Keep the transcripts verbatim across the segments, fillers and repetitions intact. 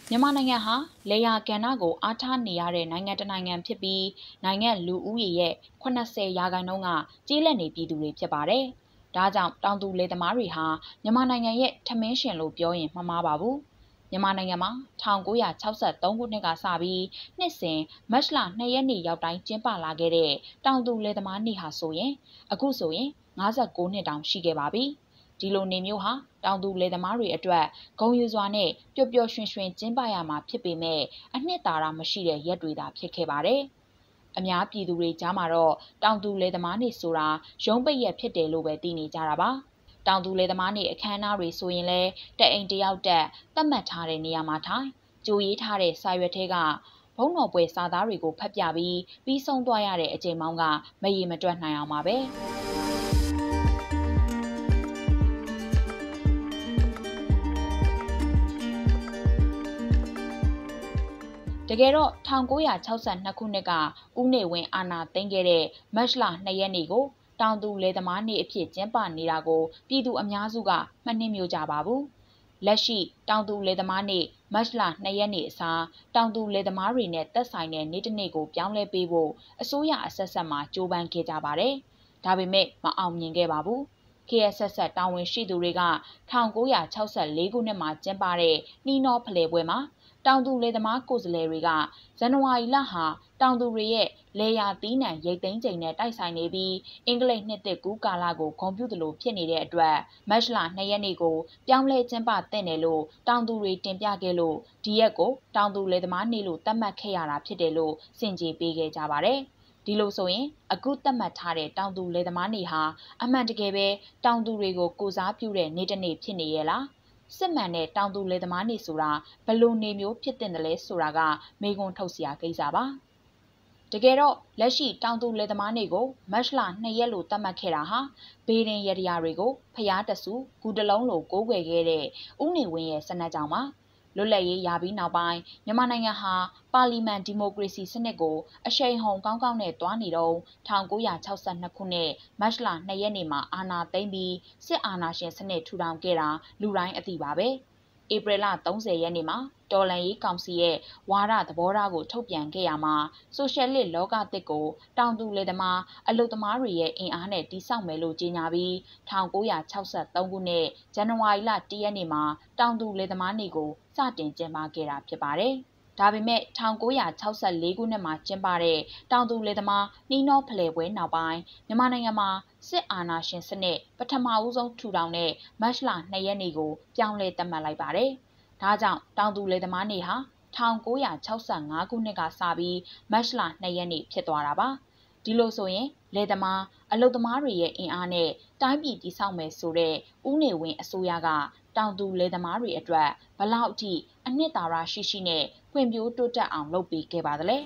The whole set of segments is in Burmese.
မြန်မာနိုင်ငံဟာလေယာကဏ္ဍကိုအားထားနေရတဲ့နိုင်ငံတစ်နိုင်ငံဖြစ်ပြီးနိုင်ငံလူဦးရေရဲ့ခုနှစ်ဆယ်ရာခိုင်နှုန်းကကျေးလက်နေပြည်သူတွေဖြစ်ပါတယ်။ဒါကြောင့်တောင်သူလယ်သမားတွေဟာမြန်မာနိုင်ငံရဲ့ထမင်းရှင်လို့ပြောရင်မမှားပါဘူး။မြန်မာနိုင်ငံမှာ၁၉၆၃ခုနှစ်ကစပြီးနှစ်စဉ်မတ်လ၂ရက်နေ့ရောက်တိုင်းကျင်းပလာခဲ့တဲ့တောင်သူလယ်သမားနေ့ဟာဆိုရင်အခုဆိုရင်၅၉နှစ်တောင်ရှိခဲ့ပါပြီ။ဒီလိုနေမျိုးဟာတောင်သူလယ်သမားတွေအတွက်ဂုဏ်ယူစွာနဲ့ပျော်ပျော်ရွှင်ရွှင်ကျင်းပရမှာဖြစ်ပေမဲ့အနှစ်သာရမရှိတဲ့ရက်တွေသာဖြစ်ခဲ့ပါတယ်။အများပြည်သူတွေကြားမှာတော့တောင်သူလယ်သမားနေ့ဆိုတာရုံးပိတ်ရက်ဖြစ်တယ်လို့ပဲသိနေကြတာပါ။တောင်သူလယ်သမားနေ့အခမ်းအနားတွေဆိုရင်လည်းတအိမ်တယောက်တက်သတ်မှတ်ထားတဲ့နေရာမှာထိုင်ကြိုရေးထားတဲ့စာရွက်ထဲကဘုံတော်ပွဲစာသားတွေကိုဖတ်ပြပြီးပြီးဆုံးသွားရတဲ့အချိန်မောင်းကမရေမတွက်နိုင်အောင်ပါပဲ။တကယ်တော့၁၉၆၂ခုနှစ်ကဦးနေဝင်းအာဏာသိမ်းခဲ့တဲ့မတ်လ၂ရက်နေ့ကိုတောင်သူလယ်သမားနေ့အဖြစ်ကျင်းပနေတာကိုပြည်သူအများစုကမနှင်းမြို့ကြပါဘူး။လက်ရှိတောင်သူလယ်သမားနေ့မတ်လ၂ရက်နေ့အစားတောင်သူလယ်သမားတွေနဲ့သက်ဆိုင်တဲ့နေ့တစ်နေ့ကိုပြောင်းလဲပေးဖို့အစိုးရအဆက်ဆက်မှာကြိုးပမ်းခဲ့ကြပါတယ်။ဒါပေမဲ့မအောင်မြင်ခဲ့ပါဘူး။ ခေတ်အဆက်ဆက်တာဝန်ရှိသူတွေက၁၉၆၄ခုနှစ်မှာကျင်းပတဲ့နှီးနှောဖလှယ်ပွဲမှာတောင်သူလယ်သမားကိုယ်စားလှယ်တွေကဇန်နဝါရီလဟာတောင်သူတွေရဲ့လယ်ယာသီးနှံရိတ်သိမ်းချိန်နဲ့တိုက်ဆိုင်နေပြီးအင်္ဂလိပ်နှစ်သစ်ကူးကာလကိုဂုဏ်ပြုသလိုဖြစ်နေတဲ့အတွက်မတ်လ၂ရက်နေ့ကိုပြောင်းလဲကျင်းပသင့်တယ်လို့တောင်သူတွေတင်ပြခဲ့လို့ဒီရက်ကိုတောင်သူလယ်သမားနေ့လို့သတ်မှတ်ခဲ့ရတာဖြစ်တယ်လို့စင်ကြေပေးခဲ့ကြပါတယ်။ဒီလိုဆိုရင်အခုသတ်မှတ်ထားတဲ့တောင်သူလယ်သမားနေ့ဟာအမှန်တကယ်ပဲတောင်သူတွေကိုကိုစားပြုတဲ့နေ့တစ်နေ့ဖြစ်နေရဲ့လားစစ်မှန်တဲ့တောင်သူလယ်သမားနေ့ဆိုတာဘလို့နေမျိုးဖြစ်တင်တယ်လဲဆိုတာကမေးခွန်းထုတ်စရာကိစ္စပါတကယ်တော့လက်ရှိတောင်သူလယ်သမားနေ့ကိုမတ်လ၂ရက်လို့သတ်မှတ်ခဲ့တာဟာဘေးရင်ရတရားတွေကိုဖျားတဆူဂူတလုံးလိုကိုးကွယ်ခဲ့တဲ့ဦးနေဝင်းရဲ့စနက်ကြောင့်ပါလွတ်လပ်ရေးရပြီးနောက်ပိုင်းမြန်မာနိုင်ငံဟာပါလီမန်ဒီမိုကရေစီစနစ်ကိုအရှိန်ဟုန်ကောင်းကောင်းနဲ့တွားနေတော့၁၉၆၂ခုနှစ်မတ်လ၂ရက်နေ့မှာအာဏာသိမ်းပြီးစစ်အာဏာရှင်စနစ်ထူထောင်ခဲ့တာလူတိုင်းအသိပါပဲဧပြီလ၃၀ရက်နေ့မှာတော်လှန်ရေးကောင်စီရဲ့ဝါဒသဘောထားကိုထုတ်ပြန်ခဲ့ရမှာဆိုရှယ်လစ်လောကသစ်ကိုတောင်သူလယ်သမားအလုပ်သမားတွေရဲ့အင်အားနဲ့တည်ဆောက်မယ်လို့ကြေညာပြီး၁၉၆၃ခုနှစ်ဇန်နဝါရီလ၁ရက်နေ့မှာတောင်သူလယ်သမားနေ့ကိုစတင်ကျင်းပခဲ့တာဖြစ်ပါတယ်။ဒါပေမဲ့၁၉၆၄ခုနှစ်မှာကျင်းပတဲ့တောင်သူလယ်သမားနှီးနှောဖလှယ်ပွဲနောက်ပိုင်းမြန်မာနိုင်ငံမှာစစ်အာဏာရှင်စနစ်ပထမဦးဆုံးထူထောင်တဲ့မတ်လ၂ရက်နေ့ကိုပြောင်းလဲသတ်မှတ်လိုက်ပါတယ်။ဒါကြောင့်တောင်သူလယ်သမားနေ့ဟာ၁၉၆၅ခုနှစ်ကစပြီးမတ်လ၂ရက်နေ့ဖြစ်သွားတာပါ။ဒီလိုဆိုရင်လယ်သမားအလုပ်သမားတွေရဲ့အင်အားနဲ့တိုင်းပြည်တည်ဆောက်မယ်ဆိုတဲ့ဦးနေဝင်းအစိုးရကတောင်သူလယ်သမားတွေအတွက်ဘလောက်အထိအနှစ်သာရရှိရှိနဲ့ဖွံ့ဖြိုးတိုးတက်အောင်လုပ်ပေးခဲ့ပါသလဲ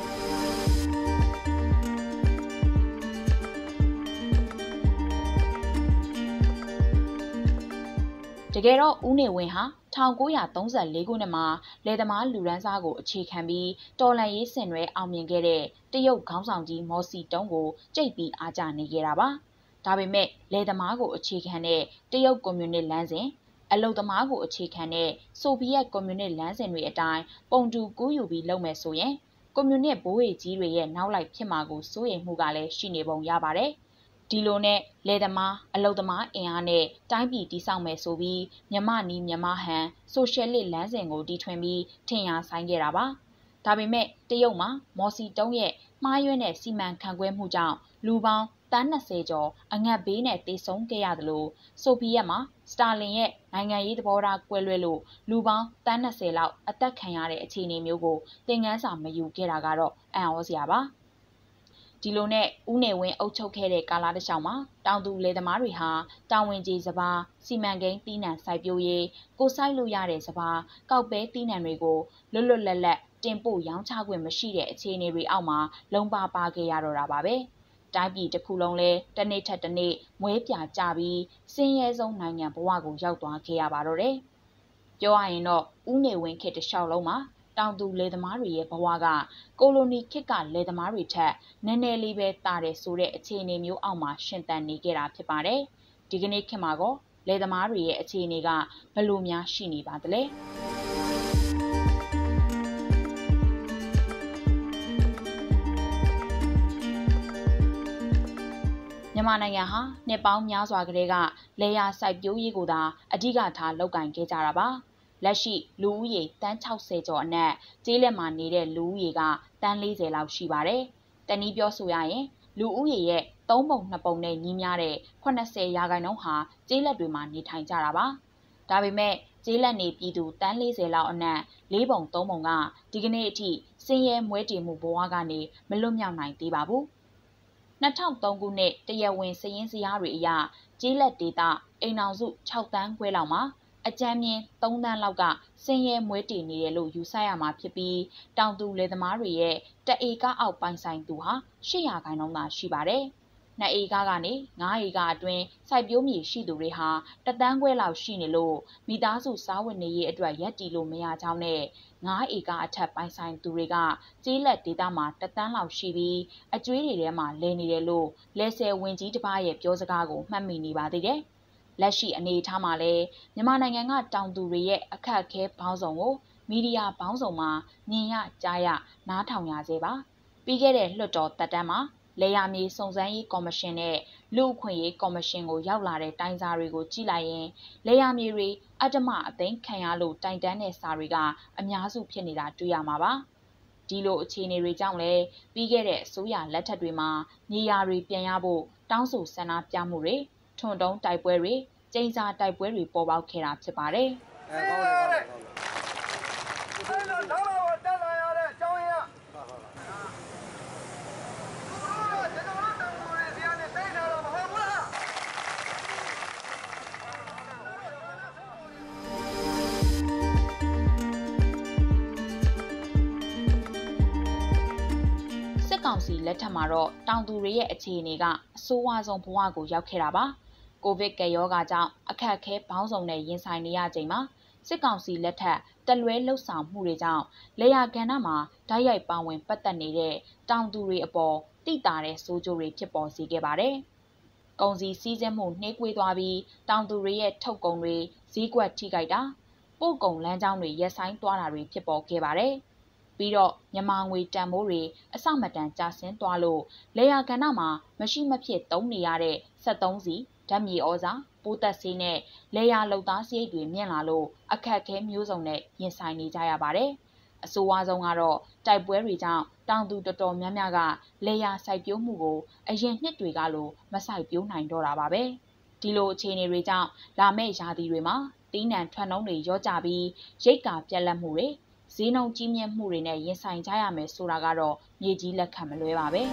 တကယ်တော့ဦးနေဝင်းဟာ၁၉၃၄ခုနှစ်မှာလယ်သမားလူရန်စားကိုအခြေခံပြီးတော်လှန်ရေးဆင်နွှဲအောင်မြင်ခဲ့တဲ့တရုတ်ခေါင်းဆောင်ကြီးမော်စီတုံးကိုကြိတ်ပြီးအားကျနေခဲ့တာပါ။ဒါပေမဲ့လယ်သမားကိုအခြေခံတဲ့တရုတ်ကွန်မြူနစ်လမ်းစဉ်အလုပ်သမားကိုအခြေခံတဲ့ဆိုဗီယက်ကွန်မြူနစ်လမ်းစဉ်တွေအတိုင်းပုံတူကူးယူပြီးလုပ်မယ်ဆိုရင်ကွန်မြူနစ်ဘိုးအေကြီးတွေရဲ့နောက်လိုက်ဖြစ်မှာကိုစိုးရိမ်မှုကလည်းရှိနေပုံရပါတယ်။ဒီလိုနဲ့လယ်သမားအလုပ်သမားအင်အားနဲ့တိုင်းပြည်တည်ဆောက်မယ်ဆိုပြီးမြမနီးမြမဟန်ဆိုရှယ်လစ်လမ်းစဉ်ကိုတီထွင်ပြီးထင်ရဆိုင်ခဲ့တာပါ။ဒါပေမဲ့တရုတ်မှာမော်စီတုံးရဲ့မှားယွင်းတဲ့စီမံခန့်ခွဲမှုကြောင့်လူပေါင်းတန်း၂၀ကျော်အငတ်ဘေးနဲ့တေဆုံးခဲ့ရသလိုဆိုဗီယက်မှာစတာလင်ရဲ့နိုင်ငံရေးသဘောထားကွဲလွဲလို့လူပေါင်းတန်း၂၀လောက်အသက်ခံရတဲ့အခြေအနေမျိုးကိုသင်ခန်းစာမယူခဲ့တာကတော့အံ့ဩစရာပါ။ဒီလိုနဲ့ဦးနေဝင်းအုပ်ချုပ်ခဲ့တဲ့ကာလတစ်လျှောက်မှာတောင်သူလယ်သမားတွေဟာတာဝန်ကျေစပါးစီမံကိန်းတီးနှံစိုက်ပျိုးရေးကိုစိုက်လို့ရတဲ့စပါးကောက်ပဲတီးနှံတွေကိုလွတ်လွတ်လပ်လပ်တင်ပို့ရောင်းချခွင့်မရှိတဲ့အခြေအနေတွေအောက်မှာလုံးပါပါခဲ့ရတော့တာပါပဲ။တိုင်းပြည်တစ်ခုလုံးလဲတစ်နေ့ထက်တစ်နေ့မွေးပြာကျပြီးစင်းရဲဆုံးနိုင်ငံဘဝကိုရောက်သွားခဲ့ရပါတော့တယ်။ပြောရရင်တော့ဦးနေဝင်းခေတ်တစ်လျှောက်လုံးမှာတောင်သူလယ်သမားတွေရဲ့ဘဝကကိုလိုနီခေတ်ကလယ်သမားတွေထက်နည်းနည်းလေးပဲတာတယ်ဆိုတဲ့အခြေအနေမျိုးအောက်မှာရှင်သန်နေကြတာဖြစ်ပါတယ်။ဒီကနေ့ခေတ်မှာကောလယ်သမားတွေရဲ့အခြေအနေကဘယ်လိုများရှိနေပါသလဲ။မြန်မာနိုင်ငံဟာနှစ်ပေါင်းများစွာကတည်းကလေယာစိုက်ပျိုးရေးကိုသာအဓိကထားလုပ်ကိုင်ခဲ့ကြတာပါလက်ရှိလူဦးရေတန်း၆၀ကျော်အနက်ကျေးလက်မှာနေတဲ့လူဦးရေကတန်း၄၀လောက်ရှိပါတယ်တနည်းပြောဆိုရရင်လူဦးရေရဲ့သုံးပုံနှစ်ပုံနဲ့ညီမျှတဲ့၈၀ရာခိုင်နှုန်းဟာကျေးလက်တွေမှာနေထိုင်ကြတာပါဒါပေမဲ့ကျေးလက်နေပြည်သူတန်း၄၀လောက်အနက်၄ပုံ၃ပုံကဒီကနေ့အထိဆင်းရဲမွဲတေမှုဘဝကနေမလွတ်မြောက်နိုင်သေးပါဘူး၂၀၀၃ခုနှစ်တရားဝင်စည်ရင်းစရာတွေအရကျေးလက်ဒေသအိမ်အောင်စု၆တန်းခွဲလောက်မှာအကြမ်းမြင့်၃တန်းလောက်ကဆင်းရဲမွဲတေနေတယ်လို့ယူဆရမှာဖြစ်ပြီးတောင်သူလယ်သမားတွေရဲ့တဧကအောက်ပိုင်ဆိုင်သူဟာ၈ရာခိုင်နှုန်းသာရှိပါတယ်။နှစ်ဧကကနေငါးဧကအတွင်းစိုက်ပျိုးမြေရှိသူတွေဟာတတန်းခွဲလောက်ရှိနေလို့မိသားစုစားဝတ်နေရေးအတွက်ရပ်တည်လို့မရကြောင်းနဲ့ငါးဧကအထက်ပိုင်ဆိုင်သူတွေကကျေးလက်ဒေသမှာတတန်းလောက်ရှိပြီးအကျွေးတွေထဲမှာလဲနေတယ်လို့လယ်ဆယ်ဝင်ကြီးတစ်ပါးရဲ့ပြောစကားကိုမှတ်မိနေပါသေးတယ်။လက်ရှိအနေအထားမှာလည်းမြန်မာနိုင်ငံကတောင်သူတွေရဲ့အခက်အခဲပေါင်းစုံကိုမီဒီယာပေါင်းစုံမှာမြင်ရကြားရနားထောင်ရစေပါပြီးခဲ့တဲ့လွှတ်တော်တက်တန်းမှာလေယာမြေစုံစမ်းရေးကော်မရှင်နဲ့လူ့အခွင့်အရေးကော်မရှင်ကိုရောက်လာတဲ့တိုင်စာတွေကိုကြည့်လိုက်ရင်လေယာမြေတွေအတ္တမအသိမ်းခံရလို့တိုင်တန်းတဲ့စာတွေကအများစုဖြစ်နေတာတွေ့ရမှာပါဒီလိုအခြေအနေတွေကြောင့်လည်းပြီးခဲ့တဲ့အစိုးရလက်ထက်တွေမှာမြေယာတွေပြန်ရဖို့တောင်းဆိုဆန္ဒပြမှုတွေထွန်တုံးတိုက်ပွဲတွေကျင်းစာတိုက်ပွဲတွေပေါ်ပေါက်ခဲ့တာဖြစ်ပါတယ်။အဲကောင်းတယ်ကောင်းတယ်။အဲ့လိုတော့တော့တက်လာရတဲ့အကြောင်းရင်းကဟုတ်ဟုတ်ပါဘူး။ကျွန်တော်တို့တောင်ပေါ်ရဲ့ဇာတ်နဲ့သိတာတော့မဟုတ်ဘူးလား။စစ်ကောင်စီလက်ထက်မှာတော့တောင်သူတွေရဲ့အခြေအနေကအဆိုးဝါးဆုံးဘဝကိုရောက်ခဲ့တာပါ။ကိုဗစ်ကပ်ရောဂါကြောင့်အခက်အခဲပေါင်းစုံနဲ့ရင်ဆိုင်နေရချိန်မှာစစ်ကောင်စီလက်ထက်တလွဲလှုပ်ဆောင်မှုတွေကြောင့်လေယာကဏ္ဍမှာဓာတ်ရိုက်ပါဝင်ပတ်သက်နေတဲ့တောင်သူတွေအပေါ်တိတာတဲ့ဆိုးကျိုးတွေဖြစ်ပေါ်စေခဲ့ပါတယ်။ကုန်စည်စည်းစိမ်မှုနှေးကွေးသွားပြီးတောင်သူတွေရဲ့ထုတ်ကုန်တွေဈေးကွက်ထိခိုက်တာပို့ကုန်လမ်းကြောင်းတွေရပ်ဆိုင်းသွားတာတွေဖြစ်ပေါ်ခဲ့ပါတယ်။ပြီးတော့မြန်မာငွေတန်ဖိုးတွေအဆမတန်ကျဆင်းသွားလို့လေယာကဏ္ဍမှာမရှိမဖြစ်သုံးနေရတဲ့စက်သုံးစီဓာတ်မြေဩဇာပိုးသက်ဆေးနဲ့လေယာလုံသားစရိတ်တွေမြင့်လာလို့အခက်အခဲမျိုးစုံနဲ့ရင်ဆိုင်နေကြရပါတယ်။အဆိုးဝါးဆုံးကတော့တိုက်ပွဲတွေကြောင့်တောင်သူတော်တော်များများကလေယာစိုက်ပျိုးမှုကိုအရင်နှစ်တွေကလိုမစိုက်ပျိုးနိုင်တော့တာပါပဲ။ဒီလိုအခြေအနေတွေကြောင့်လာမယ့်ရာသီတွေမှာတီးနှံထွက်နှုန်းတွေရောကျပြီးရိတ်ကာပြက်လက်မှုတွေဈေးနှုန်းကြီးမြင့်မှုတွေနဲ့ရင်ဆိုင်ကြရမယ်ဆိုတာကတော့မြေကြီးလက်ခံမလွဲပါပဲ။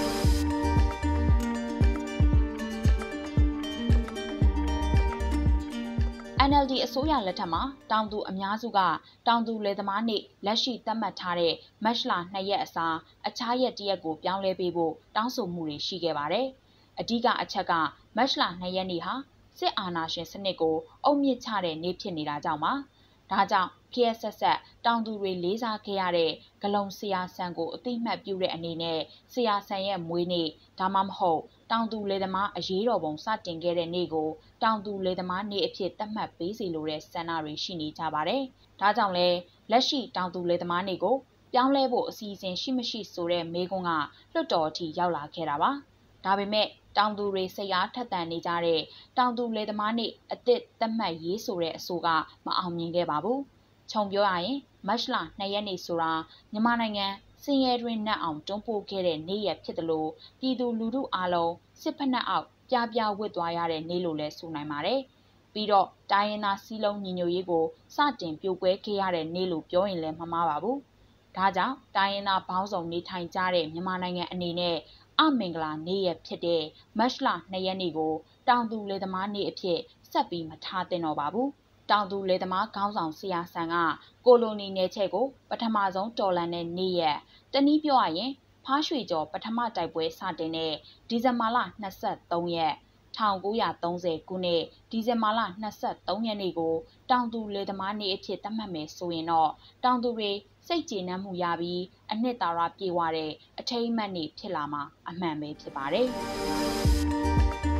N L D အစိုးရလက်ထက်မှာတောင်သူအများစုကတောင်သူလယ်သမားနေ့လက်ရှိသတ်မှတ်ထားတဲ့မတ်လနှစ်ရက်အစားအခြားရက်တစ်ရက်ကိုပြောင်းလဲပေးဖို့တောင်းဆိုမှုတွေရှိခဲ့ပါတယ်။အဓိကအချက်ကမတ်လနှစ်ရက်နေ့ဟာစစ်အာဏာရှင်စနစ်ကိုအုပ်မြစ်ချတဲ့နေ့ဖြစ်နေတာကြောင့်ပါ။ဒါကြောင့်ခေတ်ဆက်ဆက်တောင်သူတွေလေးစားခဲ့ရတဲ့ဂလုံဆရာဆန်ကိုအတိအမှတ်ပြုတဲ့အနေနဲ့ဆရာဆန်ရဲ့မွေးနေ့ဒါမှမဟုတ်တောင်သူလယ်သမားအရေးတော်ပုံစတင်ခဲ့တဲ့နေ့ကိုတောင်သူလယ်သမားနေ့အဖြစ်သတ်မှတ်ပေးစီလိုတဲ့ဆန္ဒတွေရှိနေကြပါတယ်။ဒါကြောင့်လဲလက်ရှိတောင်သူလယ်သမားနေ့ကိုပြောင်းလဲဖို့အစီအစဉ်ရှိမရှိဆိုတဲ့မေးခွန်းကလွှတ်တော်အထိရောက်လာခဲ့တာပါ။ဒါပေမဲ့တောင်သူတွေစိတ်အားထက်သန်နေကြတဲ့တောင်သူလယ်သမားနေ့အသစ်သတ်မှတ်ရေးဆိုတဲ့အဆိုကမအောင်မြင်ခဲ့ပါဘူး။ခြုံပြောရရင်မတ်လနှစ်ရက်နေ့ဆိုတာမြန်မာနိုင်ငံစင်ရဲတွင်နှက်အောင်တွန်းပို့ခဲ့တဲ့နေ့ရက်ဖြစ်တယ်လို့ပြည်သူလူထုအားလုံးစစ်ဖက်နှက်အောက်ပြပြဝစ်သွားရတဲ့နေ့လို့လည်းဆိုနိုင်ပါတယ်။ပြီးတော့တိုင်းရင်းသားစည်းလုံးညီညွတ်ရေးကိုစတင်ပြိုကွဲခဲ့ရတဲ့နေ့လို့ပြောရင်လည်းမမှားပါဘူး။ဒါကြောင့်တိုင်းရင်းသားဘောင်းဆောင်နေထိုင်ကြတဲ့မြန်မာနိုင်ငံအနေနဲ့အမင်္ဂလာနေ့ရက်ဖြစ်တဲ့မတ်လနှစ်ရက်နေ့ကိုတောင်သူလယ်သမားနေ့အဖြစ်ဆက်ပြီးမထားသင့်တော့ပါဘူး။တောင်သူလယ်သမားခေါင်းဆောင်ဆရာဆန်ကကိုလိုနီနယ်ချဲ့ကိုပထမဆုံးတော်လှန်တဲ့နေ့ရက်တနည်းပြောရရင်ဖားရွှေကျော်ပထမတိုက်ပွဲစတင်တဲ့ဒီဇင်ဘာလ၂၃ရက်၁၉၃၀ခုနှစ်ဒီဇင်ဘာလ၂၃ရက်နေ့ကိုတောင်သူလယ်သမားနေ့အဖြစ်သတ်မှတ်မယ်ဆိုရင်တော့တောင်သူတွေစိတ်ကျေနပ်မှုရပြီးအနှစ်သာရပြေဝတဲ့အထိမ်းအမှတ်နေ့ဖြစ်လာမှာအမှန်ပဲဖြစ်ပါတယ်။